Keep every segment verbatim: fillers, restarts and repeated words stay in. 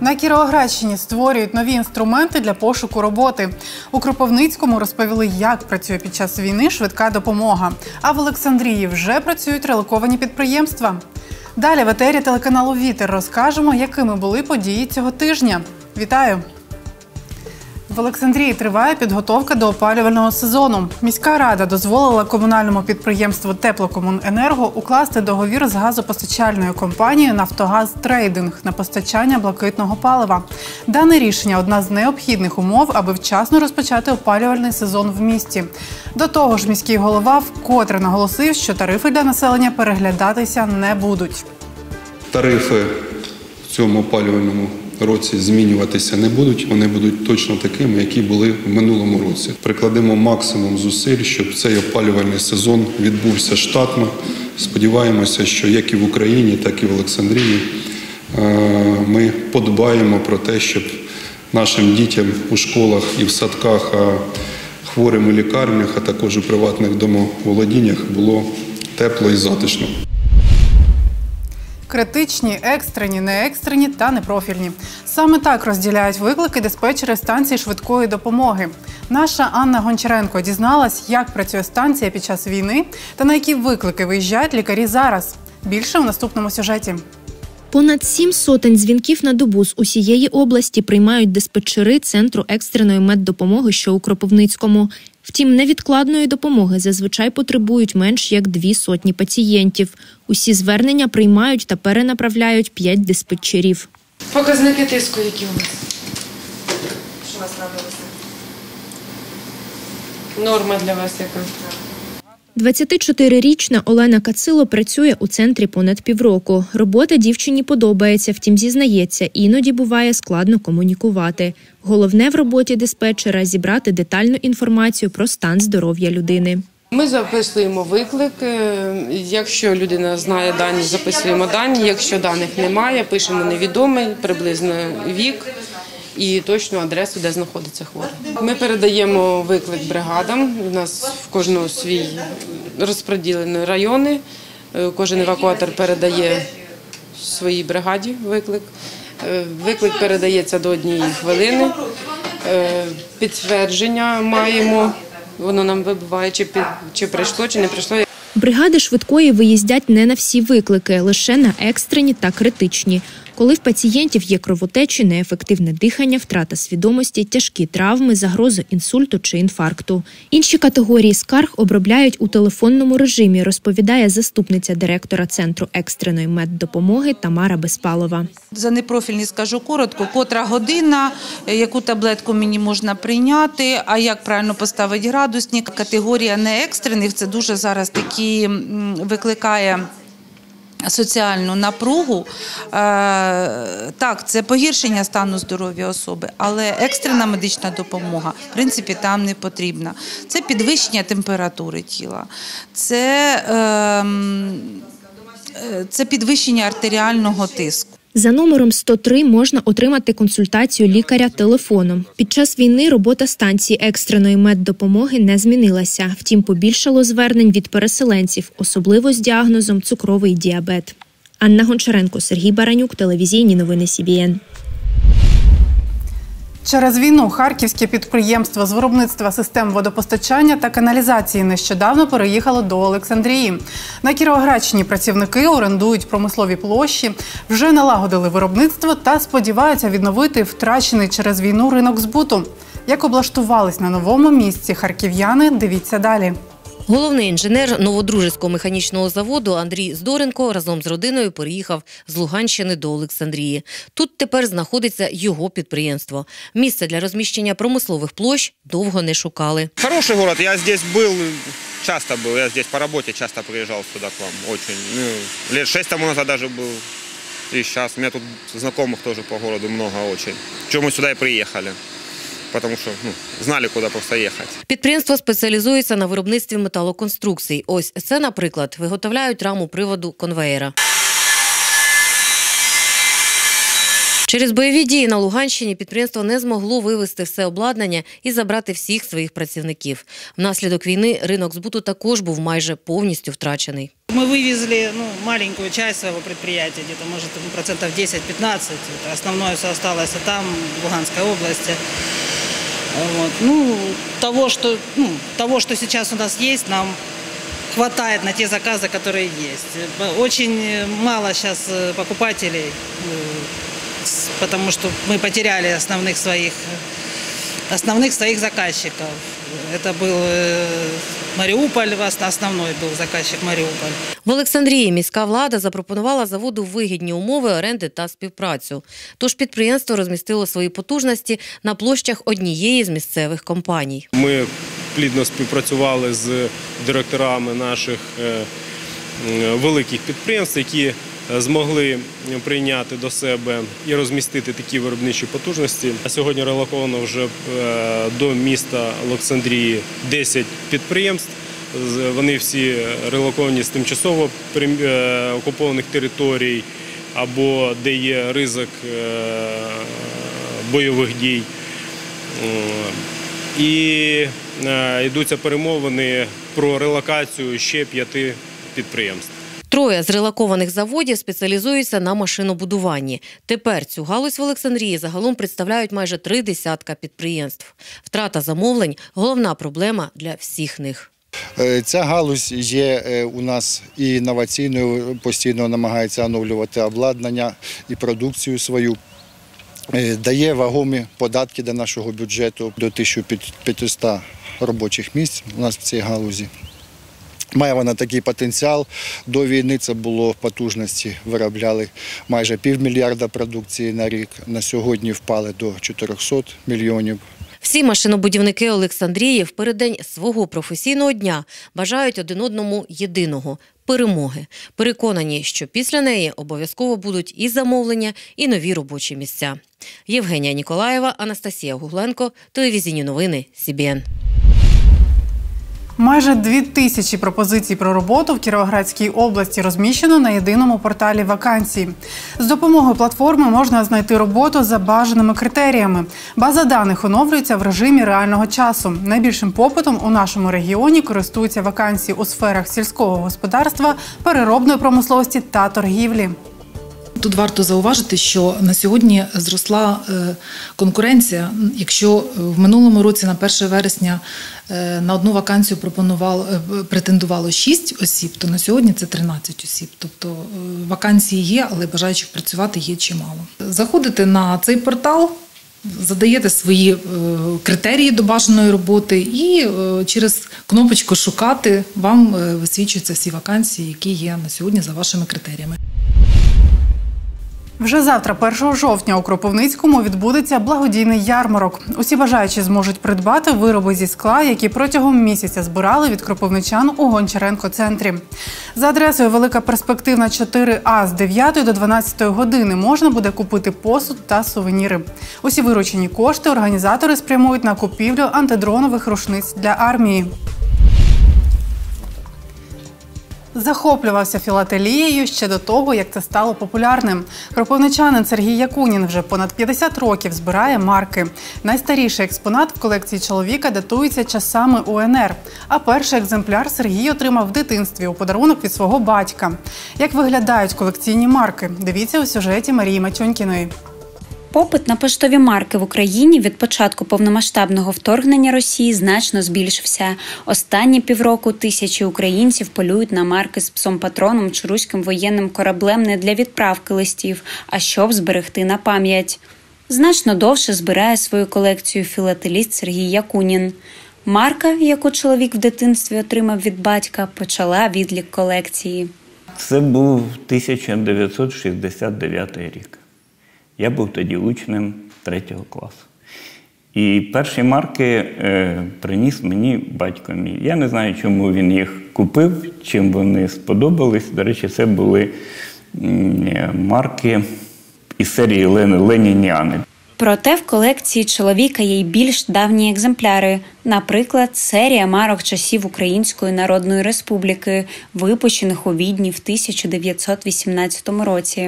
На Кіровоградщині створюють нові інструменти для пошуку роботи. У Кропивницькому розповіли, як працює під час війни швидка допомога. А в Олександрії вже працюють релоковані підприємства. Далі в етері телеканалу «Вітер» розкажемо, якими були події цього тижня. Вітаю! В Олександрії триває підготовка до опалювального сезону. Міська рада дозволила комунальному підприємству «Теплокомуненерго» укласти договір з газопостачальною компанією «Нафтогаз Трейдинг» на постачання блакитного палива. Дане рішення – одна з необхідних умов, аби вчасно розпочати опалювальний сезон в місті. До того ж, міський голова вкотре наголосив, що тарифи для населення переглядатися не будуть. Тарифи в цьому опалювальному році змінюватися не будуть, вони будуть точно такими, які були в минулому році. Прикладемо максимум зусиль, щоб цей опалювальний сезон відбувся штатно. Сподіваємося, що як і в Україні, так і в Олександрії ми подбаємо про те, щоб нашим дітям у школах і в садках, а хворим у лікарнях, а також у приватних домоволодіннях було тепло і затишно. Критичні, екстрені, неекстрені та непрофільні. Саме так розділяють виклики диспетчери станції швидкої допомоги. Наша Анна Гончаренко дізналась, як працює станція під час війни та на які виклики виїжджають лікарі зараз. Більше у наступному сюжеті. Понад сім сотень дзвінків на добу з усієї області приймають диспетчери Центру екстреної меддопомоги, що у Кропивницькому. Втім, невідкладної допомоги зазвичай потребують менш як дві сотні пацієнтів. Усі звернення приймають та перенаправляють п'ять диспетчерів. Показники тиску, які у нас? Що у вас трапилося? Норма для вас яка? двадцятичотирирічна Олена Кацило працює у центрі понад півроку. Робота дівчині подобається, втім зізнається, іноді буває складно комунікувати. Головне в роботі диспетчера – зібрати детальну інформацію про стан здоров'я людини. Ми записуємо виклик. Якщо людина знає дані, записуємо дані. Якщо даних немає, пишемо невідомий, приблизно вік і точну адресу, де знаходиться хворий. Ми передаємо виклик бригадам. У нас в кожного свій розподілені райони. Кожен евакуатор передає своїй бригаді виклик. Виклик передається до однієї хвилини. Підтвердження маємо, воно нам вибиває, чи, під, чи прийшло, чи не прийшло. Бригади швидкої виїздять не на всі виклики, лише на екстрені та критичні. Коли в пацієнтів є кровотечі, неефективне дихання, втрата свідомості, тяжкі травми, загроза інсульту чи інфаркту. Інші категорії скарг обробляють у телефонному режимі, розповідає заступниця директора Центру екстреної меддопомоги Тамара Безпалова. За непрофільні скажу коротко, котра година, яку таблетку мені можна прийняти, а як правильно поставити градусник. Категорія неекстрених – це дуже зараз такі викликає соціальну напругу. Так, це погіршення стану здоров'я особи, але екстрена медична допомога, в принципі, там не потрібна. Це підвищення температури тіла, це, це підвищення артеріального тиску. За номером сто три можна отримати консультацію лікаря телефоном. Під час війни робота станції екстреної меддопомоги не змінилася. Втім, побільшало звернень від переселенців, особливо з діагнозом цукровий діабет. Анна Гончаренко, Сергій Баранюк, телевізійні новини Сі Бі Ен. Через війну харківське підприємство з виробництва систем водопостачання та каналізації нещодавно переїхало до Олександрії. На Кіровоградщині працівники орендують промислові площі, вже налагодили виробництво та сподіваються відновити втрачений через війну ринок збуту. Як облаштувались на новому місці харків'яни, дивіться далі. Головний інженер Новодружицького механічного заводу Андрій Здоренко разом з родиною переїхав з Луганщини до Олександрії. Тут тепер знаходиться його підприємство. Місце для розміщення промислових площ довго не шукали. Хороший город. Я здесь был, часто был. Я здесь по работе часто приезжал сюда к вам. Очень. Ну, лет шесть тому назад даже был. И сейчас. У меня тут знакомых тоже по городу много очень. Чему мы сюда и приехали. Тому що ну, знали, куди просто їхати. Підприємство спеціалізується на виробництві металоконструкцій. Ось це, наприклад, виготовляють раму приводу конвеєра. Через бойові дії на Луганщині підприємство не змогло вивезти все обладнання і забрати всіх своїх працівників. Внаслідок війни ринок збуту також був майже повністю втрачений. Мы вывезли ну, маленькую часть своего предприятия, где-то, может, процентов десять-пятнадцать. Основное все осталось там, в Луганской области. Вот. Ну, того, что, ну, того, что сейчас у нас есть, нам хватает на те заказы, которые есть. Очень мало сейчас покупателей, потому что мы потеряли основных своих, основных своих заказчиков. Это был Маріуполь, основной був заказчик Маріуполь. В Олександрії міська влада запропонувала заводу вигідні умови оренди та співпрацю. Тож підприємство розмістило свої потужності на площах однієї з місцевих компаній. Ми плідно співпрацювали з директорами наших великих підприємств, які змогли прийняти до себе і розмістити такі виробничі потужності. А сьогодні релоковано вже до міста Олександрії десять підприємств. Вони всі релоковані з тимчасово окупованих територій або де є ризик бойових дій. І йдуться перемовини про релокацію ще п'яти підприємств. Троє з релокованих заводів спеціалізуються на машинобудуванні. Тепер цю галузь в Олександрії загалом представляють майже три десятка підприємств. Втрата замовлень – головна проблема для всіх них. Ця галузь є у нас і інноваційною, постійно намагається оновлювати обладнання і продукцію свою. Дає вагомі податки до нашого бюджету, до тисячі п'ятисот робочих місць у нас в цій галузі. Має вона такий потенціал. До війни це було потужності, виробляли майже півмільярда продукції на рік. На сьогодні впали до чотирьохсот мільйонів. Всі машинобудівники Олександрії в переддень свого професійного дня бажають один одному єдиного – перемоги. Переконані, що після неї обов'язково будуть і замовлення, і нові робочі місця. Євгенія Ніколаєва, Анастасія Гугленко, телевізійні новини Сі Бі Ен. Майже дві тисячі пропозицій про роботу в Кіровоградській області розміщено на єдиному порталі вакансій. З допомогою платформи можна знайти роботу за бажаними критеріями. База даних оновлюється в режимі реального часу. Найбільшим попитом у нашому регіоні користуються вакансії у сферах сільського господарства, переробної промисловості та торгівлі. Тут варто зауважити, що на сьогодні зросла конкуренція. Якщо в минулому році на перше вересня на одну вакансію претендувало шість осіб, то на сьогодні це тринадцять осіб. Тобто вакансії є, але бажаючих працювати є чимало. Заходите на цей портал, задаєте свої критерії до бажаної роботи і через кнопочку «Шукати» вам висвічуються всі вакансії, які є на сьогодні за вашими критеріями. Вже завтра, першого жовтня, у Кропивницькому відбудеться благодійний ярмарок. Усі бажаючі зможуть придбати вироби зі скла, які протягом місяця збирали від кропивничан у Гончаренко-центрі. За адресою Велика Перспективна чотири А з дев'ятої до дванадцятої години можна буде купити посуд та сувеніри. Усі виручені кошти організатори спрямують на купівлю антидронових рушниць для армії. Захоплювався філателією ще до того, як це стало популярним. Кропивничанин Сергій Якунін вже понад п'ятдесят років збирає марки. Найстаріший експонат в колекції чоловіка датується часами У Ен Ер. А перший екземпляр Сергій отримав в дитинстві у подарунок від свого батька. Як виглядають колекційні марки? Дивіться у сюжеті Марії Матьонькіної. Попит на поштові марки в Україні від початку повномасштабного вторгнення Росії значно збільшився. Останні півроку тисячі українців полюють на марки з псом-патроном чи руським воєнним кораблем не для відправки листів, а щоб зберегти на пам'ять. Значно довше збирає свою колекцію філателіст Сергій Якунін. Марка, яку чоловік в дитинстві отримав від батька, почала відлік колекції. Це був тисяча дев'ятсот шістдесят дев'ятий рік. Я був тоді учнем третього класу. І перші марки е, приніс мені батько мій. Я не знаю, чому він їх купив, чим вони сподобались. До речі, це були е, марки із серії «Ленініани». Проте в колекції чоловіка є й більш давні екземпляри. Наприклад, серія марок часів Української Народної Республіки, випущених у Відні в тисяча дев'ятсот вісімнадцятому році.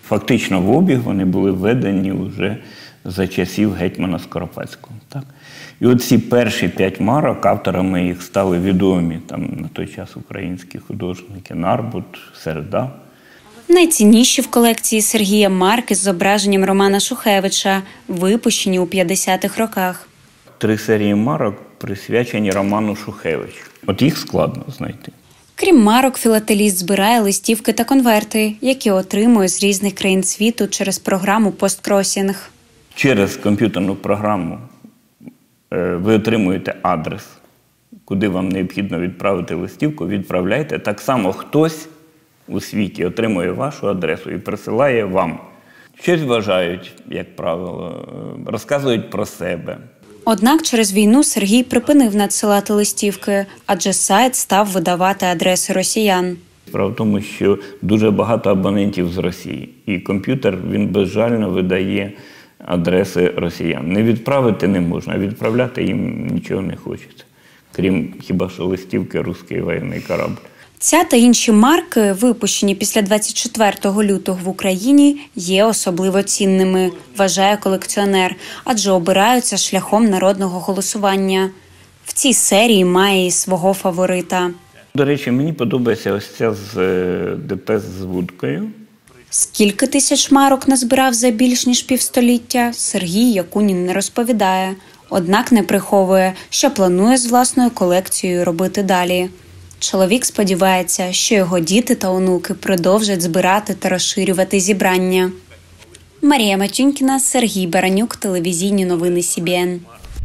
Фактично в обіг вони були введені вже за часів гетьмана Скоропадського. Так? І от ці перші п'ять марок, авторами їх стали відомі там, на той час українські художники Нарбут, Середа. Найцінніші в колекції Сергія марки з зображенням Романа Шухевича, випущені у п'ятдесятих роках. Три серії марок присвячені Роману Шухевичу. От їх складно знайти. Крім марок, філателіст збирає листівки та конверти, які отримує з різних країн світу через програму «Посткросінг». Через комп'ютерну програму ви отримуєте адрес, куди вам необхідно відправити листівку, відправляйте. Так само хтось у світі отримує вашу адресу і присилає вам. Щось вважають, як правило, розказують про себе. Однак через війну Сергій припинив надсилати листівки, адже сайт став видавати адреси росіян. Справа в тому, що дуже багато абонентів з Росії. І комп'ютер, він безжально видає адреси росіян. Не відправити не можна, а відправляти їм нічого не хочеться. Крім хіба що листівки «Русський воєнний корабль». Ця та інші марки, випущені після двадцять четвертого лютого в Україні, є особливо цінними, вважає колекціонер, адже обираються шляхом народного голосування. В цій серії має і свого фаворита. До речі, мені подобається ось ця з ДП з вудкою. Скільки тисяч марок назбирав за більш ніж півстоліття, Сергій Якунін не розповідає. Однак не приховує, що планує з власною колекцією робити далі. Чоловік сподівається, що його діти та онуки продовжать збирати та розширювати зібрання. Марія Матюнькіна, Сергій Баранюк, телевізійні новини Сі Бі Ен.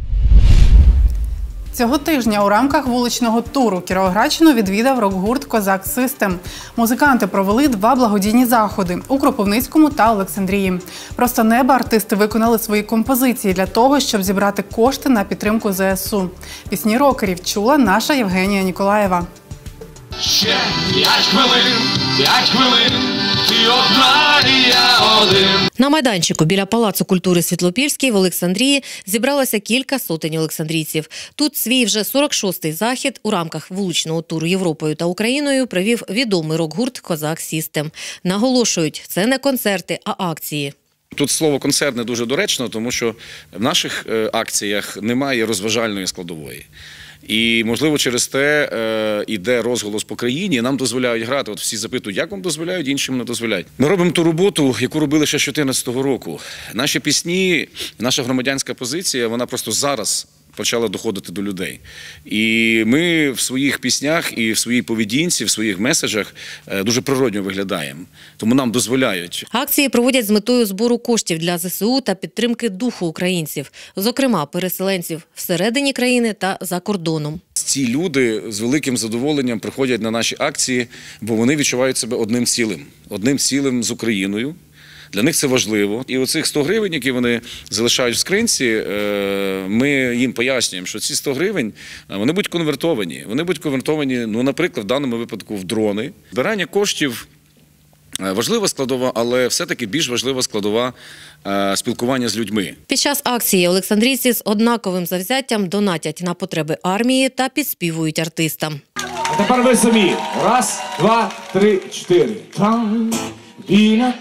Цього тижня у рамках вуличного туру Кіровоградщину відвідав рок-гурт «Козак Систем». Музиканти провели два благодійні заходи – у Кропивницькому та Олександрії. Просто неба артисти виконали свої композиції для того, щоб зібрати кошти на підтримку Зе Ес У. Пісні рокерів чула наша Євгенія Ніколаєва. Ще п'ять хвилин, п'ять хвилин, ти одна і я один. На майданчику біля Палацу культури Світлопільський в Олександрії зібралося кілька сотень олександрійців. Тут свій вже сорок шостий захід у рамках вуличного туру Європою та Україною провів відомий рок-гурт «Козак Систем». Наголошують, це не концерти, а акції. Тут слово «концерт» не дуже доречно, тому що в наших акціях немає розважальної складової. І, можливо, через те е, іде розголос по країні, нам дозволяють грати. От всі запитують, як вам дозволяють, іншим не дозволяють. Ми робимо ту роботу, яку робили ще з дві тисячі чотирнадцятого року. Наші пісні, наша громадянська позиція, вона просто зараз почала доходити до людей. І ми в своїх піснях і в своїй поведінці, в своїх меседжах дуже природньо виглядаємо. Тому нам дозволяють. Акції проводять з метою збору коштів для Зе Ес У та підтримки духу українців, зокрема переселенців всередині країни та за кордоном. Ці люди з великим задоволенням приходять на наші акції, бо вони відчувають себе одним цілим. Одним цілим з Україною. Для них це важливо. І оцих сто гривень, які вони залишають в скринці, ми їм пояснюємо, що ці сто гривень, вони будуть конвертовані. Вони будуть конвертовані, ну, наприклад, в даному випадку в дрони. Збирання коштів важлива складова, але все-таки більш важлива складова спілкування з людьми. Під час акції олександрійці з однаковим завзяттям донатять на потреби армії та підспівують артистам. А тепер ви самі. Раз, два, три, чотири. Там, біля.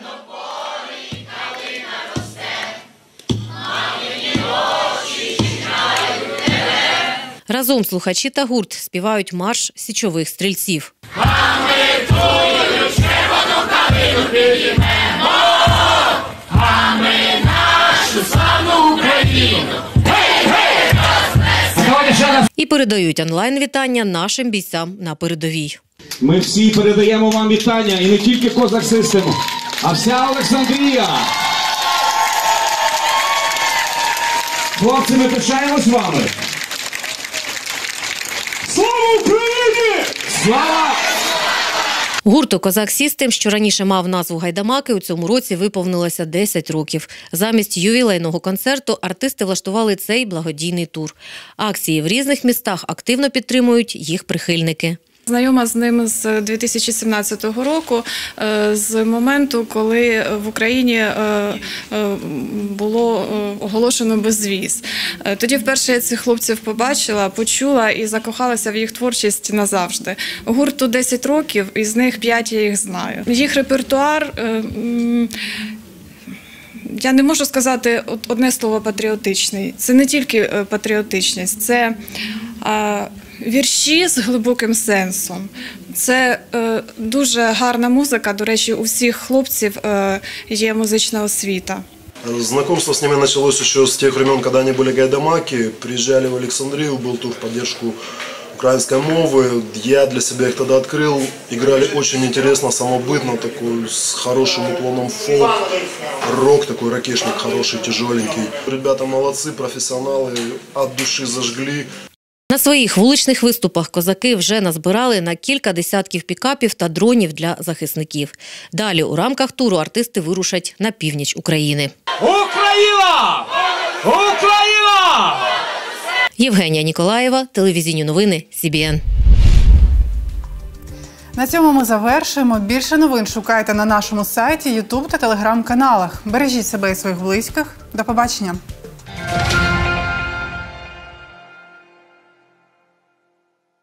Разом слухачі та гурт співають марш січових стрільців. А ми твою червону калину підіймемо, а ми нашу славну Україну. Гей, гей, рознесемо! І передають онлайн-вітання нашим бійцям на передовій. Ми всі передаємо вам вітання, і не тільки «Козак Систем», а вся Олександрія. Хлопці, ми пишаємось вами. Слава Україні! Слава! Гурту «Козак Систем», що раніше мав назву «Гайдамаки», у цьому році виповнилося десять років. Замість ювілейного концерту артисти влаштували цей благодійний тур. Акції в різних містах активно підтримують їх прихильники. Знайома з ним з дві тисячі сімнадцятого року, з моменту, коли в Україні було оголошено безвіз. Тоді вперше я цих хлопців побачила, почула і закохалася в їх творчість назавжди. Гурту десять років, із них п'ять я їх знаю. Їх репертуар Я не можу сказати одне слово патріотичний. Це не тільки патріотичність, це вірші з глибоким сенсом. Це дуже гарна музика. До речі, у всіх хлопців є музична освіта. Знакомство с ними началось еще с тех времен, когда они были гайдамаки, приезжали в Александрию, был тур в поддержку украинской мовы. Я для себя их тогда открыл. Играли очень интересно, самобытно, такой, с хорошим уклоном фолк, рок, такой ракешник хороший, тяжеленький. Ребята молодцы, профессионалы, от души зажгли. На своїх вуличних виступах козаки вже назбирали на кілька десятків пікапів та дронів для захисників. Далі у рамках туру артисти вирушать на північ України. Україна! Україна! Євгенія Ніколаєва, телевізійні новини Сі Бі Ен. На цьому ми завершуємо. Більше новин шукайте на нашому сайті, ютуб та телеграм-каналах. Бережіть себе і своїх близьких. До побачення.